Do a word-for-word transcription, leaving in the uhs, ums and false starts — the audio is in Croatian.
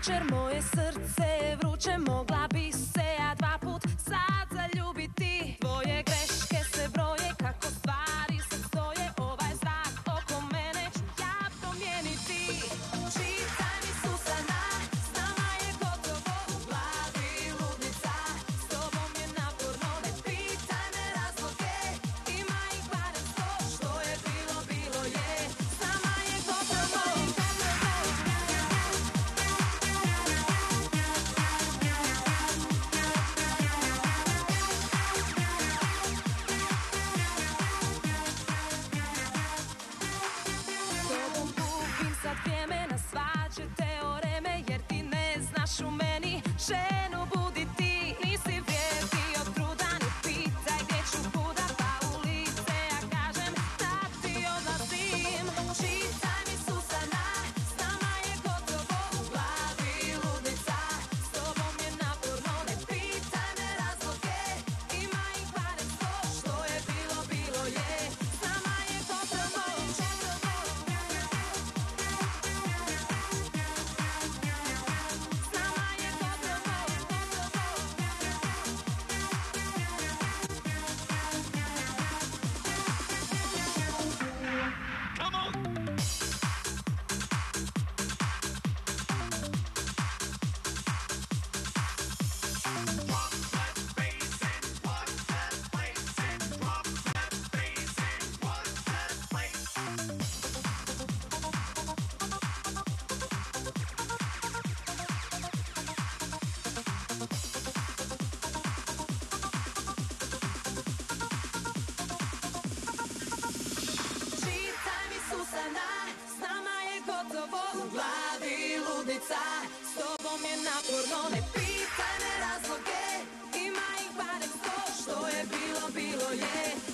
jučer moje srce je vruće, mogla bi se ja dva put sad zaljubiti. Tvoje greške se broje, kako stvari se stoje, ovaj zrak oko mene ću ja promijeniti. Čitaj mi s usana, s nama je gotovo, u glavi ludnica, s tobom je naporno, ne pitaj me razloge, ima ih barem sto, što je bilo, bilo je, s nama je gotovo. Sad vrijeme na svađe teoreme, jer ti ne znaš u meni ženu buditi. Nisi vrijedi od truda, ne pitaj gdje ću kuda, pa u lice ja kažem da ti odlazim. Čitaj mi s usana, s nama je gotovo, u glavi ludnica, s tobom je naporno, ne pitaj me razloge, ima ih barem sto, što je bilo, bilo je, s nama je gotovo. S nama je gotovo, u glavi ludnica, s tobom je naporno, ne pitaj me razloge, ima ih barem sto, što je bilo, bilo je.